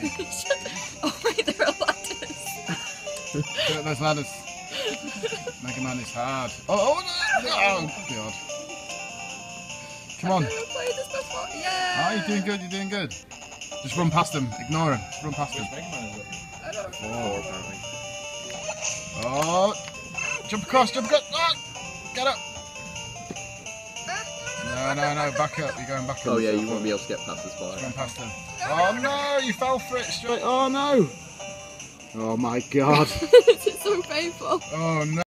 Oh wait, there are ladders. Get up those ladders. Mega Man is hard. Oh God. Come on. I've never played this before. Yeah. Oh, you're doing good, you're doing good. Just run past them, ignore him. Just run past him. I don't know. 4 apparently. Oh, jump across. Oh, get up. No, back up. You're going back up. Oh yeah, you won't be able to get past this bar. Run past him. Oh no, you fell for it straight. Oh no. Oh my God. It's so painful. Oh no.